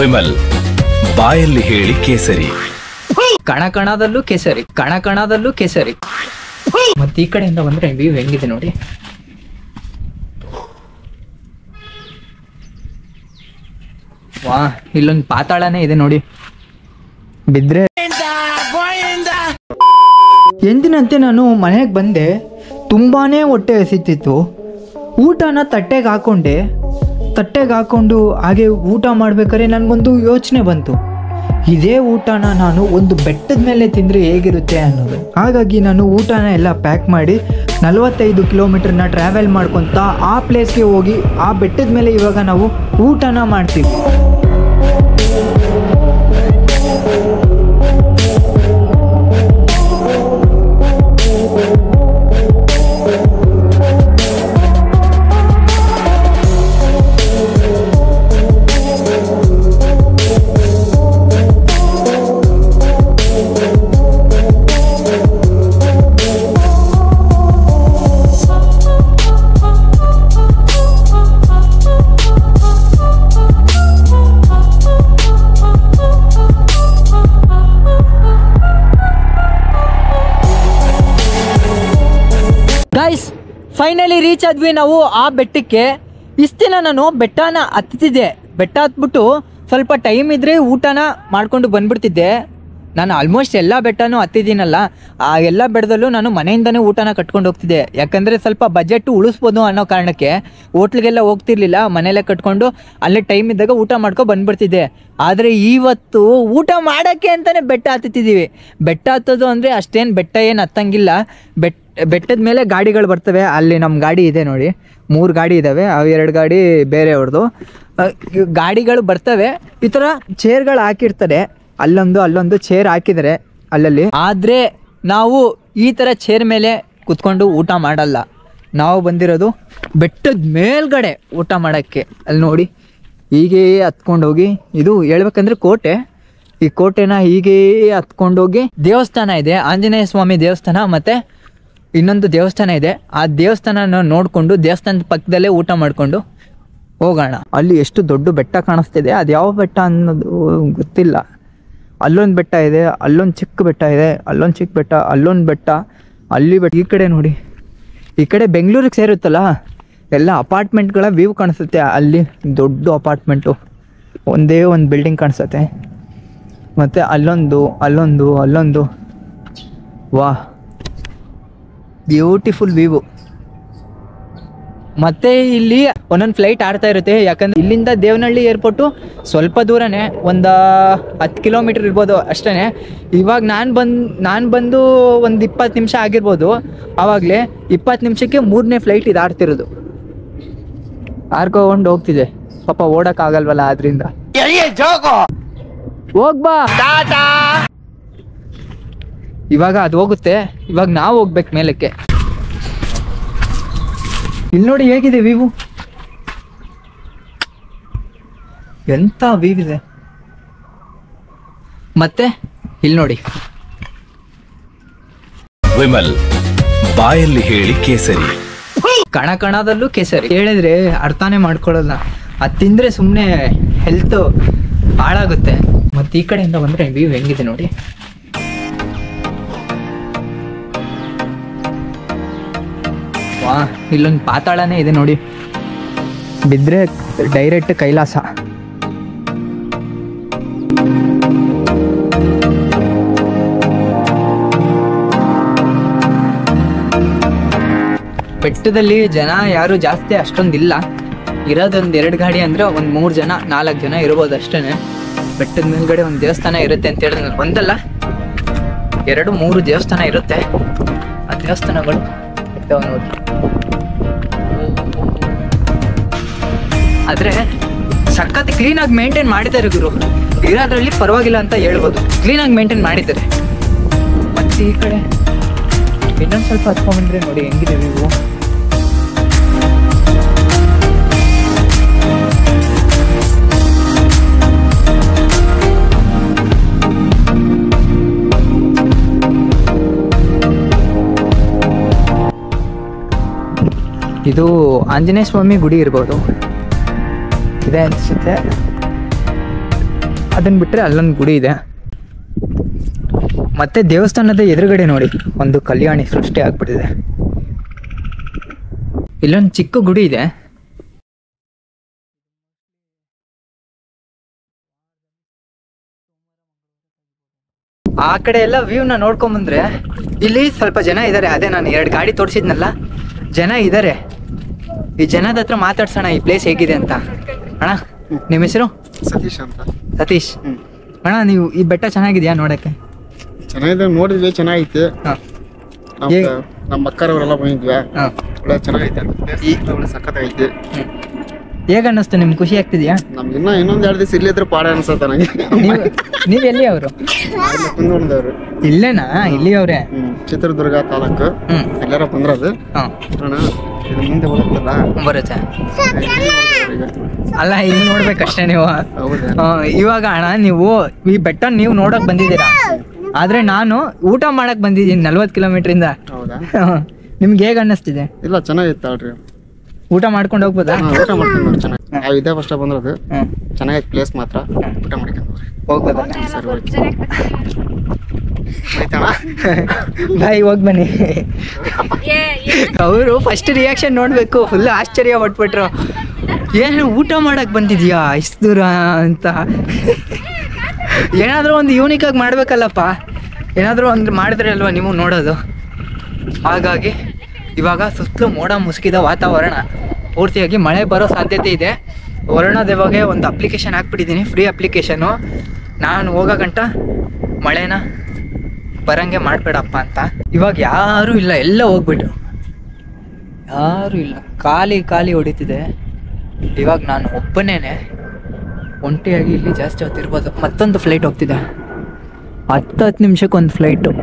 ವಿಮಲ್ ಬಾಯಲ್ಲಿ ಹೇಳಿ ಕೇಸರಿ. ಕಣಕಣದಲ್ಲೂ ಕೇಸರಿ, ಕಣಕಣದಲ್ಲೂ ಕೇಸರಿ. ಮತ್ತೆ ಈ ಕಡೆಯಿಂದ ಬಂದ್ರೆ ವ್ಯೂ ಹೆಂಗಿದೆ ನೋಡಿ. ವಾ, ಇಲ್ಲೊಂದು ಪಾತಾಳನೇ ಇದೆ ನೋಡಿ. ಬಿದ್ರೆ ಎಂದಿನಂತೆ ನಾನು ಮನೆಗೆ ಬಂದೆ. ತುಂಬಾನೇ ಹೊಟ್ಟೆ ಹಸಿತಿತ್ತು. ಊಟನ ತಟ್ಟೆಗೆ ಹಾಕೊಂಡು ಹಾಗೆ ಊಟ ಮಾಡ್ಬೇಕಾದ್ರೆ ನನಗೊಂದು ಯೋಚನೆ ಬಂತು. ಇದೇ ಊಟನ ನಾನು ಒಂದು ಬೆಟ್ಟದ ಮೇಲೆ ತಿಂದರೆ ಹೇಗಿರುತ್ತೆ ಅನ್ನೋದು. ಹಾಗಾಗಿ ನಾನು ಊಟನ ಎಲ್ಲ ಪ್ಯಾಕ್ ಮಾಡಿ 45 ಕಿಲೋಮೀಟರ್ನ ಟ್ರಾವೆಲ್ ಮಾಡ್ಕೊತ ಆ ಪ್ಲೇಸ್ಗೆ ಹೋಗಿ ಆ ಬೆಟ್ಟದ ಮೇಲೆ ಇವಾಗ ನಾವು ಊಟನ ಮಾಡ್ತೀವಿ. ಗೈಸ್, ಫೈನಲಿ ರೀಚ್ ಆದ್ವಿ ನಾವು ಆ ಬೆಟ್ಟಕ್ಕೆ. ಇಷ್ಟು ದಿನ ನಾನು ಬೆಟ್ಟನ ಹತ್ತಿದ್ದೆ. ಬೆಟ್ಟ ಹತ್ಬಿಟ್ಟು ಸ್ವಲ್ಪ ಟೈಮ್ ಇದ್ರೆ ಊಟನ ಮಾಡ್ಕೊಂಡು ಬಂದ್ಬಿಡ್ತಿದ್ದೆ. ನಾನು ಆಲ್ಮೋಸ್ಟ್ ಎಲ್ಲ ಬೆಟ್ಟನೂ ಹತ್ತಿದ್ದೀನಲ್ಲ, ಆ ಎಲ್ಲ ಬೆಟ್ಟದಲ್ಲೂ ನಾನು ಮನೆಯಿಂದನೇ ಊಟನ ಕಟ್ಕೊಂಡು ಹೋಗ್ತಿದ್ದೆ. ಯಾಕಂದರೆ ಸ್ವಲ್ಪ ಬಜೆಟ್ ಉಳಿಸ್ಬೋದು ಅನ್ನೋ ಕಾರಣಕ್ಕೆ ಹೋಟ್ಲಿಗೆಲ್ಲ ಹೋಗ್ತಿರ್ಲಿಲ್ಲ, ಮನೆಯಲ್ಲೇ ಕಟ್ಕೊಂಡು ಅಲ್ಲೇ ಟೈಮ್ ಇದ್ದಾಗ ಊಟ ಮಾಡ್ಕೊಂಡು ಬಂದ್ಬಿಡ್ತಿದ್ದೆ. ಆದರೆ ಇವತ್ತು ಊಟ ಮಾಡೋಕ್ಕೆ ಅಂತಲೇ ಬೆಟ್ಟ ಹತ್ತಿದ್ದೀವಿ. ಬೆಟ್ಟ ಹತ್ತೋದು ಅಂದರೆ ಅಷ್ಟೇನು ಬೆಟ್ಟ ಏನು ಹತ್ತಂಗಿಲ್ಲ. ಬೆಟ್ಟದ ಮೇಲೆ ಗಾಡಿಗಳು ಬರ್ತವೆ. ಅಲ್ಲಿ ನಮ್ಮ ಗಾಡಿ ಇದೆ ನೋಡಿ, 3 ಗಾಡಿ ಇದ್ದಾವೆ. ಅವು 2 ಗಾಡಿ ಬೇರೆಯವ್ರದ್ದು. ಗಾಡಿಗಳು ಬರ್ತವೆ. ಈ ಥರ ಚೇರ್ಗಳು ಹಾಕಿರ್ತಾರೆ. ಅಲ್ಲೊಂದು ಚೇರ್ ಹಾಕಿದ್ದಾರೆ ಅಲ್ಲಲ್ಲಿ. ಆದರೆ ನಾವು ಈ ಥರ ಚೇರ್ ಮೇಲೆ ಕುತ್ಕೊಂಡು ಊಟ ಮಾಡಲ್ಲ. ನಾವು ಬಂದಿರೋದು ಬೆಟ್ಟದ ಮೇಲ್ಗಡೆ ಊಟ ಮಾಡೋಕ್ಕೆ. ಅಲ್ಲಿ ನೋಡಿ, ಹೀಗೇ ಹತ್ಕೊಂಡೋಗಿ, ಇದು ಹೇಳ್ಬೇಕಂದ್ರೆ ಕೋಟೆ. ಈ ಕೋಟೆನ ಹೀಗೇ ಹತ್ಕೊಂಡೋಗಿ ದೇವಸ್ಥಾನ ಇದೆ, ಆಂಜನೇಯ ಸ್ವಾಮಿ ದೇವಸ್ಥಾನ, ಮತ್ತು ಇನ್ನೊಂದು ದೇವಸ್ಥಾನ ಇದೆ. ಆ ದೇವಸ್ಥಾನ ನೋಡಿಕೊಂಡು ದೇವಸ್ಥಾನದ ಪಕ್ಕದಲ್ಲೇ ಊಟ ಮಾಡಿಕೊಂಡು ಹೋಗೋಣ. ಅಲ್ಲಿ ಎಷ್ಟು ದೊಡ್ಡ ಬೆಟ್ಟ ಕಾಣಿಸ್ತಿದೆ, ಅದು ಯಾವ ಬೆಟ್ಟ ಅನ್ನೋದು ಗೊತ್ತಿಲ್ಲ. ಅಲ್ಲೊಂದು ಬೆಟ್ಟ ಇದೆ, ಅಲ್ಲೊಂದು ಚಿಕ್ಕ ಬೆಟ್ಟ ಇದೆ, ಅಲ್ಲೊಂದು ಚಿಕ್ಕ ಬೆಟ್ಟ, ಅಲ್ಲೊಂದು ಬೆಟ್ಟ, ಅಲ್ಲಿ ಬೆಟ್ಟ. ಈ ಕಡೆ ನೋಡಿ, ಈ ಕಡೆ ಬೆಂಗಳೂರಿಗೆ ಸೇರುತ್ತಲ್ಲ, ಎಲ್ಲ ಅಪಾರ್ಟ್ಮೆಂಟ್ಗಳ ವ್ಯೂ ಕಾಣಿಸುತ್ತೆ. ಅಲ್ಲಿ ದೊಡ್ಡ ಅಪಾರ್ಟ್ಮೆಂಟು, ಒಂದೇ ಒಂದು ಬಿಲ್ಡಿಂಗ್ ಕಾಣಿಸುತ್ತೆ. ಮತ್ತು ಅಲ್ಲೊಂದು ವಾ, ಬ್ಯೂಟಿಫುಲ್ ವ್ಯೂ. ಮತ್ತು ಇಲ್ಲಿ ಒಂದೊಂದು ಫ್ಲೈಟ್ ಆಡ್ತಾ ಇರುತ್ತೆ. ಯಾಕಂದರೆ ಇಲ್ಲಿಂದ ದೇವನಹಳ್ಳಿ ಏರ್ಪೋರ್ಟು ಸ್ವಲ್ಪ ದೂರನೇ, ಒಂದು 10 ಕಿಲೋಮೀಟ್ರ್ ಇರ್ಬೋದು ಅಷ್ಟೇ. ಇವಾಗ ನಾನು ಬಂದು ಒಂದು 20 ನಿಮಿಷ ಆಗಿರ್ಬೋದು. ಆವಾಗಲೇ 20 ನಿಮಿಷಕ್ಕೆ 3ನೇ ಫ್ಲೈಟ್ ಇದು ಆಡ್ತಿರೋದು. ಆರ್ಕೊಂಡು ಹೋಗ್ತಿದೆ. ಪಾಪ ಓಡೋಕ್ಕಾಗಲ್ವಲ್ಲ, ಆದ್ರಿಂದ ಹೋಗ್ಬಾ. ಇವಾಗ ಅದು ಹೋಗುತ್ತೆ, ಇವಾಗ ನಾವು ಹೋಗ್ಬೇಕು ಮೇಲಕ್ಕೆ. ಇಲ್ಲಿ ನೋಡಿ ಹೇಗಿದೆ ವ್ಯೂ, ಎಂತ ವ್ಯೂ ಇದೆ. ಮತ್ತೆ ಇಲ್ಲಿ ನೋಡಿ, ವಿಮಲ್ ಬಾಯಲ್ಲಿ ಹೇಳಿ ಕೇಸರಿ. ಕಣಕಣದಲ್ಲೂ ಕೇಸರಿ. ಹೇಳಿದ್ರೆ ಅರ್ಥನೇ ಮಾಡ್ಕೊಳ್ಳಲ್ಲ. ಅದು ತಿಂದರೆ ಸುಮ್ಮನೆ ಹೆಲ್ತ್ ಹಾಳಾಗುತ್ತೆ. ಮತ್ತು ಈ ಕಡೆಯಿಂದ ಬಂದರೆ ವ್ಯೂ ಹೆಂಗಿದೆ ನೋಡಿ. ವಾ, ಇಲ್ಲೊಂದು ಪಾತಾಳನೇ ಇದೆ ನೋಡಿ. ಬಿದ್ದರೆ ಡೈರೆಕ್ಟ್ ಕೈಲಾಸ. ಬೆಟ್ಟದಲ್ಲಿ ಜನ ಯಾರು ಜಾಸ್ತಿ ಅಷ್ಟೊಂದಿಲ್ಲ. ಇರೋದೊಂದು 2 ಗಾಡಿ ಅಂದರೆ ಒಂದು 3 ಜನ 4 ಜನ ಇರ್ಬೋದು ಅಷ್ಟೇ. ಬೆಟ್ಟದ ಮೇಲ್ಗಡೆ ಒಂದು ದೇವಸ್ಥಾನ ಇರುತ್ತೆ ಅಂತ ಹೇಳಿದ್ರೆ ಒಂದಲ್ಲ 2 3 ದೇವಸ್ಥಾನ ಇರುತ್ತೆ. ಆ ದೇವಸ್ಥಾನಗಳು ನೋಡಿ. ಆದರೆ ಸಖತ್ ಕ್ಲೀನಾಗಿ ಮೇಂಟೈನ್ ಮಾಡಿದ್ದಾರೆ ಗುರು. ಇರೋದ್ರಲ್ಲಿ ಪರವಾಗಿಲ್ಲ ಅಂತ ಹೇಳ್ಬೋದು, ಕ್ಲೀನಾಗಿ ಮೇಂಟೈನ್ ಮಾಡಿದ್ದಾರೆ. ಮತ್ತು ಈ ಕಡೆ ಇನ್ನೊಂದು ಸ್ವಲ್ಪ ಹತ್ಕೊಂಡ್ಬಂದ್ರೆ ನೋಡಿ ಹೆಂಗಿದೆ ವ್ಯೂ. ಇದು ಆಂಜನೇಯ ಸ್ವಾಮಿ ಗುಡಿ ಇರ್ಬೋದು, ಇದೆ ಅನಿಸುತ್ತೆ. ಅದನ್ನು ಬಿಟ್ಟರೆ ಅಲ್ಲೊಂದು ಗುಡಿ ಇದೆ. ಮತ್ತೆ ದೇವಸ್ಥಾನದ ಎದುರುಗಡೆ ನೋಡಿ ಒಂದು ಕಲ್ಯಾಣಿ ಸೃಷ್ಟಿ ಆಗ್ಬಿಟ್ಟಿದೆ. ಇಲ್ಲೊಂದು ಚಿಕ್ಕ ಗುಡಿ ಇದೆ. ಆ ಕಡೆ ಎಲ್ಲ ವ್ಯೂನ ನೋಡ್ಕೊಂಬಂದ್ರೆ ಇಲ್ಲಿ ಸ್ವಲ್ಪ ಜನ ಇದ್ದಾರೆ. ಅದೇ ನಾನು 2 ಗಾಡಿ ತೋರಿಸಿದ್ನಲ್ಲ, ಜನ ಇದ್ದಾರೆ. ಈ ಜನದ ಹತ್ರ ಮಾತಾಡ್ಸೋಣ ಈ ಪ್ಲೇಸ್ ಹೇಗಿದೆ ಅಂತ. ಅಣ್ಣ ನಿಮ್ಮ ಹೆಸರು? ಸತೀಶ್ ಅಂತ. ಸತೀಶ್ ಅಣ್ಣ, ನೀವು ಈ ಬೆಟ್ಟ ಚೆನ್ನಾಗಿದೆಯಾ ನೋಡಕ್ಕೆ? ಚೆನ್ನಾಗಿದೆ, ನೋಡಿದ್ವಿ, ಚೆನ್ನಾಗೈತೆ. ನಮ್ಮ ಅಕ್ಕರವರೆಲ್ಲ ಬಂದಿದ್ವಿ, ಒಳ್ಳೆ ಚೆನ್ನಾಗೈತೆ. ಒಳ್ಳೆ ಸಖತ್ತಾಗೈತೆ. ಹೇಗ ಅನ್ನಿಸ್ತು ನಿಮ್ಗೆ? ಖುಷಿ ಆಗ್ತಿದ್ಯಾ? ನಮ್ಗೆ ಇನ್ನೊಂದ್ 2 ದಿವಸ ಇಲ್ಲಿದ್ರೆ ಪಾಡ ಅನ್ಸತ್ತ ನನಗೆ. ನೀವು ಎಲ್ಲಿ ಅವರು? ಕುಂದೋಣದವ್ರು. ಇಲ್ಲೇನಾ? ಇಲ್ಲಿ ಅವ್ರೆ? ಚಿತ್ರದುರ್ಗ ತಾಲೂಕು. ಎಲ್ಲಾರ ಬಂದ್ರದು ಅಣ್ಣ, ಇದು ಮುಂದೆ ಬರುತ್ತಲ್ಲ ಬರುತ್ತೆ. ಅಲ್ಲ, ಇಲ್ಲಿ ನೋಡ್ಬೇಕಷ್ಟೇ ನೀವು. ಇವಾಗ ಅಣ್ಣ, ನೀವು ಈ ಬೆಟ್ಟ ನೀವು ನೋಡಕ್ ಬಂದಿದ್ದೀರಾ, ಆದ್ರೆ ನಾನು ಊಟ ಮಾಡಕ್ ಬಂದಿದ್ದೀನಿ 40 ಕಿಲೋಮೀಟರ್. ಹೌದಾ? ನಿಮ್ಗೆ ಹೇಗ ಅನ್ನಿಸ್ತಿದೆ? ಇಲ್ಲ, ಚೆನ್ನಾಗಿತ್ತು ಅಲ್ರಿ. ಊಟ ಮಾಡ್ಕೊಂಡು ಹೋಗ್ಬೋದಾ? ಊಟ ಮಾಡ್ಕೊಂಡು ಚೆನ್ನಾಗಿ. ನಾವು ಇದೇ ಫಸ್ಟ್ ಬಂದ್ರದು. ಚೆನ್ನಾಗೈತೆ ಪ್ಲೇಸ್ ಮಾತ್ರ. ಊಟ ಮಾಡ್ಕೊಂಡು ಹೋಗ್ಬೋದಾ? ಸರಿ, ಆಯ್ತಣ್ಣ, ಬಾಯ್, ಹೋಗಿ ಬನ್ನಿ. ಅವರು ಫಸ್ಟ್ ರಿಯಾಕ್ಷನ್ ನೋಡ್ಬೇಕು, ಫುಲ್ ಆಶ್ಚರ್ಯ ಪಟ್ಬಿಟ್ರು. ಏನು ಊಟ ಮಾಡಕ್ ಬಂದಿದ್ಯಾ ಇಷ್ಟು ದೂರ ಅಂತ. ಏನಾದರೂ ಒಂದು ಯೂನಿಕ್ ಆಗಿ ಮಾಡ್ಬೇಕಲ್ಲಪ್ಪ, ಏನಾದರೂ ಒಂದು ಮಾಡಿದ್ರೆ ಅಲ್ವಾ ನೀವು ನೋಡೋದು. ಹಾಗಾಗಿ ಇವಾಗ ಸುತ್ತಲೂ ಮೋಡ ಮುಸುಕಿದ ವಾತಾವರಣ, ಪೂರ್ತಿಯಾಗಿ ಮಳೆ ಬರೋ ಸಾಧ್ಯತೆ ಇದೆ. ವರುಣದೇವಗೆ ಒಂದು ಅಪ್ಲಿಕೇಶನ್ ಹಾಕ್ಬಿಟ್ಟಿದ್ದೀನಿ, ಫ್ರೀ ಅಪ್ಲಿಕೇಶನು. ನಾನು ಹೋಗೋ ಗಂಟ ಮಳೆನ ಬರಂಗೆ ಮಾಡಬೇಡಪ್ಪ ಅಂತ. ಇವಾಗ ಯಾರೂ ಇಲ್ಲ, ಎಲ್ಲ ಹೋಗ್ಬಿಟ್ರು, ಯಾರೂ ಇಲ್ಲ, ಖಾಲಿ ಖಾಲಿ ಹೊಡಿತಿದೆ. ಇವಾಗ ನಾನು ಒಬ್ಬನೇನೆ ಒಂಟಿಯಾಗಿ ಇಲ್ಲಿ ಜಾಸ್ತಿ ಹೊತ್ತಿರ್ಬೋದು. ಮತ್ತೊಂದು ಫ್ಲೈಟ್ ಹೋಗ್ತಿದೆ, 10 ನಿಮಿಷಕ್ಕೆ ಒಂದು ಫ್ಲೈಟು.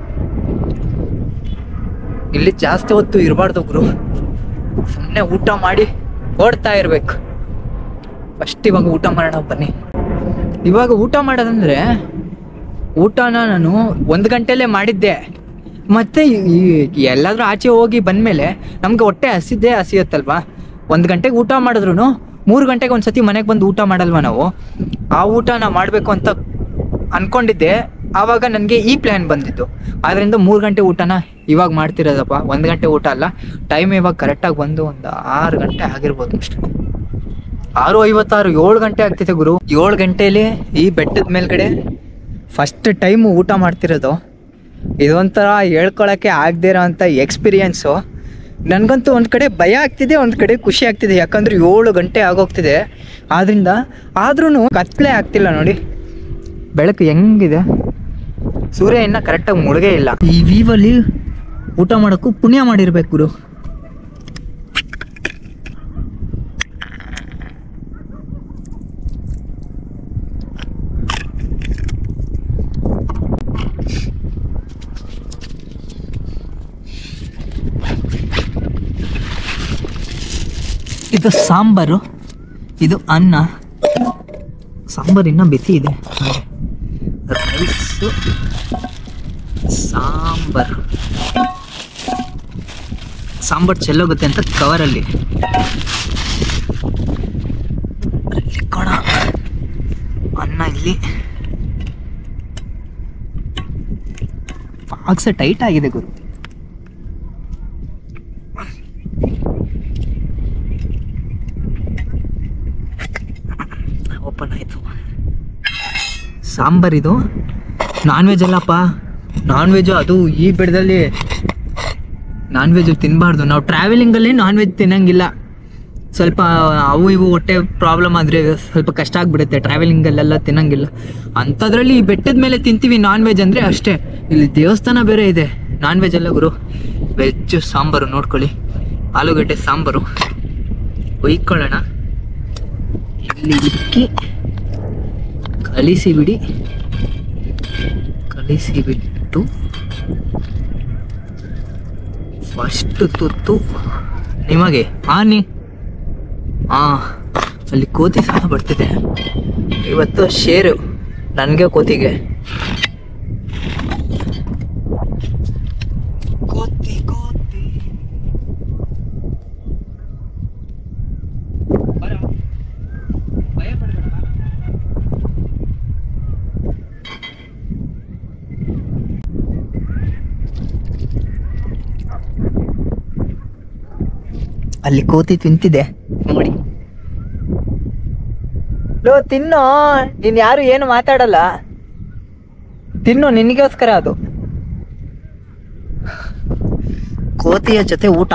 ಇಲ್ಲಿ ಜಾಸ್ತಿ ಹೊತ್ತು ಇರಬಾರ್ದು ಗುರು, ಸುಮ್ಮನೆ ಊಟ ಮಾಡಿ ಓಡ್ತಾ ಇರಬೇಕು. ಫಸ್ಟ್ ಇವಾಗ ಊಟ ಮಾಡೋಣ ಬನ್ನಿ. ಇವಾಗ ಊಟ ಮಾಡೋದಂದರೆ ಊಟನ ನಾನು 1 ಗಂಟೆಲೇ ಮಾಡಿದ್ದೆ. ಮತ್ತು ಎಲ್ಲಾದರೂ ಆಚೆ ಹೋಗಿ ಬಂದಮೇಲೆ ನಮಗೆ ಹೊಟ್ಟೆ ಹಸಿಯುತ್ತಲ್ವಾ. 1 ಗಂಟೆಗೆ ಊಟ ಮಾಡಿದ್ರು 3 ಗಂಟೆಗೆ ಒಂದು ಸತಿ ಮನೆಗೆ ಬಂದು ಊಟ ಮಾಡಲ್ವ ನಾವು. ಆ ಊಟನ ಮಾಡಬೇಕು ಅಂತ ಅಂದ್ಕೊಂಡಿದ್ದೆ. ಆವಾಗ ನನಗೆ ಈ ಪ್ಲ್ಯಾನ್ ಬಂದಿದ್ದು. ಆದ್ದರಿಂದ 3 ಗಂಟೆ ಊಟನ ಇವಾಗ ಮಾಡ್ತಿರೋದಪ್ಪ. 1 ಗಂಟೆ ಊಟ ಅಲ್ಲ. ಟೈಮ್ ಇವಾಗ ಕರೆಕ್ಟಾಗಿ ಬಂದು ಒಂದು 6 ಗಂಟೆ ಆಗಿರ್ಬೋದು ಅಷ್ಟೇ. 6:56, 7 ಗಂಟೆ ಆಗ್ತಿದೆ ಗುರು. 7 ಗಂಟೆಯಲ್ಲಿ ಈ ಬೆಟ್ಟದ ಮೇಲ್ಗಡೆ ಫಸ್ಟ್ ಟೈಮು ಊಟ ಮಾಡ್ತಿರೋದು. ಇದೊಂಥರ ಹೇಳ್ಕೊಳಕ್ಕೆ ಆಗದೇ ಇರೋ ಅಂಥ ಎಕ್ಸ್ಪೀರಿಯೆನ್ಸು. ನನಗಂತೂ ಒಂದು ಕಡೆ ಭಯ ಆಗ್ತಿದೆ, ಒಂದು ಕಡೆ ಖುಷಿ ಆಗ್ತಿದೆ. ಯಾಕಂದರೆ 7 ಗಂಟೆ ಆಗೋಗ್ತಿದೆ. ಆದ್ದರಿಂದ ಆದ್ರೂ ಕತ್ಲೆ ಆಗ್ತಿಲ್ಲ ನೋಡಿ, ಬೆಳಕು ಹೆಂಗಿದೆ. ಸೂರ್ಯ ಇನ್ನೂ ಕರೆಕ್ಟಾಗಿ ಮುಳುಗೇ ಇಲ್ಲ. ಈ ವೀವಲ್ಲಿ ಊಟ ಮಾಡೋಕ್ಕೂ ಪುಣ್ಯ ಮಾಡಿರ್ಬೇಕು ಗುರು. ಇದು ಸಾಂಬಾರು, ಇದು ಅನ್ನ. ಸಾಂಬಾರು ಇನ್ನೂ ಬಿಸಿ ಇದೆ. ರೈಸು, ಸಾಂಬಾರು ಚೆಲ್ಲೋಗುತ್ತೆ ಅಂತ ಕವರಲ್ಲಿ ಕೊಡ. ಅನ್ನ ಇಲ್ಲಿ ಬಾಕ್ಸ್ ಟೈಟ್ ಆಗಿದೆ ಗುರು. ಓಪನ್ ಆಯಿತು. ಸಾಂಬಾರಿದು ನಾನ್ ವೆಜ್ ಅಲ್ಲಪ್ಪ, ನಾನ್ ವೆಜ್ಜು. ಅದು ಈ ಬೆಟ್ಟದಲ್ಲಿ ನಾನ್ ವೆಜ್ಜು ತಿನ್ನಬಾರ್ದು. ನಾವು ಟ್ರಾವೆಲಿಂಗಲ್ಲಿ ನಾನ್ ವೆಜ್ ತಿನ್ನಂಗಿಲ್ಲ. ಸ್ವಲ್ಪ ಅವು ಇವು ಹೊಟ್ಟೆ ಪ್ರಾಬ್ಲಮ್ ಆದರೆ ಸ್ವಲ್ಪ ಕಷ್ಟ ಆಗಿಬಿಡುತ್ತೆ. ಟ್ರಾವೆಲಿಂಗಲ್ಲೆಲ್ಲ ತಿನ್ನಂಗಿಲ್ಲ. ಅಂಥದ್ರಲ್ಲಿ ಈ ಬೆಟ್ಟದ ಮೇಲೆ ತಿಂತೀವಿ ನಾನ್ ವೆಜ್ ಅಂದರೆ ಅಷ್ಟೇ. ಇಲ್ಲಿ ದೇವಸ್ಥಾನ ಬೇರೆ ಇದೆ. ನಾನ್ ವೆಜ್ ಅಲ್ಲ ಗುರು, ವೆಜ್ಜು. ಸಾಂಬಾರು ನೋಡ್ಕೊಳ್ಳಿ, ಆಲೂಗಡ್ಡೆ ಸಾಂಬಾರು ಒಯ್ಕೊಳ್ಳೋಣ. ಇಲ್ಲಿ ಇಕ್ಕಿ ಕಲಿಸಿಬಿಟ್ಟು ಫಸ್ಟ್ ತುತ್ತು ನಿಮಗೆ. ಅಲ್ಲಿ ಕೋತಿ ಸಹ ಬರ್ತಿದೆ ಇವತ್ತು. ಶೇರು ನನಗೆ, ಕೋತಿಗೆ. ಕೋತಿ ಭಯ ಪಡಬೇಡ. ಅಲ್ಲಿ ಕೋತಿ ತಿಂತಿದೆ ನೋಡಿ. ಲೋ ತಿನ್ನು, ನೀನ್ ಯಾರು ಏನು ಮಾತಾಡಲ್ಲ, ತಿನ್ನು, ನಿನಗೋಸ್ಕರ ಅದು. ಕೋತಿಯ ಜೊತೆ ಊಟ.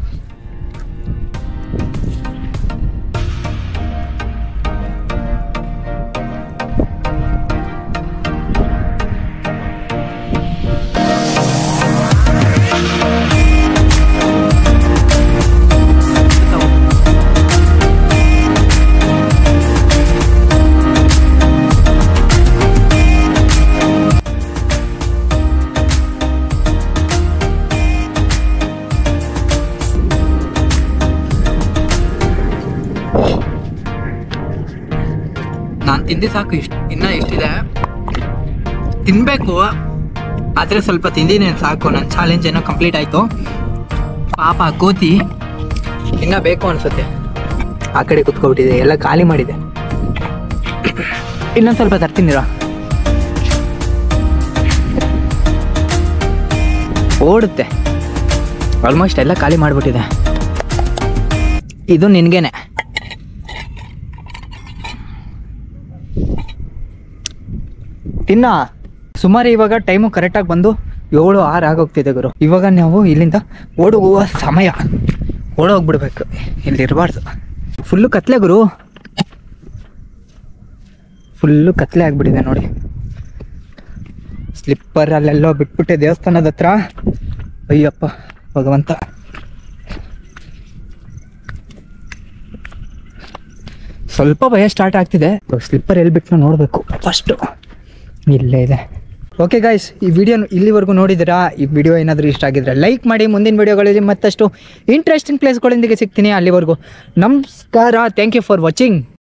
ನಾನು ತಿಂದು ಸಾಕು, ಇನ್ನೂ ಇಷ್ಟಿದೆ ತಿನ್ಬೇಕು, ಆದರೆ ಸ್ವಲ್ಪ ತಿಂದಿನೇ ಸಾಕು. ನನ್ನ ಚಾಲೆಂಜ್ ಏನೋ ಕಂಪ್ಲೀಟ್ ಆಯಿತು. ಪಾಪ ಕೋತಿ ಇನ್ನೂ ಬೇಕು ಅನಿಸುತ್ತೆ, ಆ ಕಡೆ ಕುತ್ಕೊಬಿಟ್ಟಿದೆ, ಎಲ್ಲ ಖಾಲಿ ಮಾಡಿದೆ. ಇನ್ನೊಂದು ಸ್ವಲ್ಪ ತರ್ತೀನಿರ. ಓಡುತ್ತೆ, ಆಲ್ಮೋಸ್ಟ್ ಎಲ್ಲ ಖಾಲಿ ಮಾಡಿಬಿಟ್ಟಿದೆ. ಇದು ನಿನಗೇನೆ. ತಿನ್ನ. ಸುಮಾರು ಇವಾಗ ಟೈಮು ಕರೆಕ್ಟಾಗಿ ಬಂದು 7-6 ಆಗೋಗ್ತಿದೆ ಗುರು. ಇವಾಗ ನಾವು ಇಲ್ಲಿಂದ ಓಡುವ ಸಮಯ, ಓಡೋಗ್ಬಿಡ್ಬೇಕು, ಇಲ್ಲಿರಬಾರ್ದು. ಫುಲ್ಲು ಕತ್ಲೆ ಗುರು, ಫುಲ್ಲು ಕತ್ಲೆ ಆಗಿಬಿಟ್ಟಿದೆ ನೋಡಿ. ಸ್ಲಿಪ್ಪರ್ ಅಲ್ಲೆಲ್ಲೋ ಬಿಟ್ಬಿಟ್ಟೆ ದೇವಸ್ಥಾನದ ಹತ್ರ. ಅಯ್ಯಪ್ಪ ಭಗವಂತ. ಸ್ವಲ್ಪ ಭಯ ಸ್ಟಾರ್ಟ್ ಆಗ್ತಿದೆ. ಸ್ಲಿಪ್ಪರ್ ಎಲ್ಲಿ ಬಿಟ್ಟು ನೋಡಬೇಕು ಫಸ್ಟು. ಇಲ್ಲೇ ಇದೆ. ಓಕೆ ಗಾಯ್ಸ್, ಈ ವಿಡಿಯೋ ಇಲ್ಲಿವರೆಗೂ ನೋಡಿದ್ದೀರಾ. ಈ ವಿಡಿಯೋ ಏನಾದರೂ ಇಷ್ಟ ಆಗಿದ್ರೆ ಲೈಕ್ ಮಾಡಿ. ಮುಂದಿನ ವಿಡಿಯೋಗಳಲ್ಲಿ ಮತ್ತಷ್ಟು ಇಂಟ್ರೆಸ್ಟಿಂಗ್ ಪ್ಲೇಸ್ಗಳೊಂದಿಗೆ ಸಿಗ್ತೀನಿ. ಅಲ್ಲಿವರೆಗೂ ನಮಸ್ಕಾರ. Thank you for watching.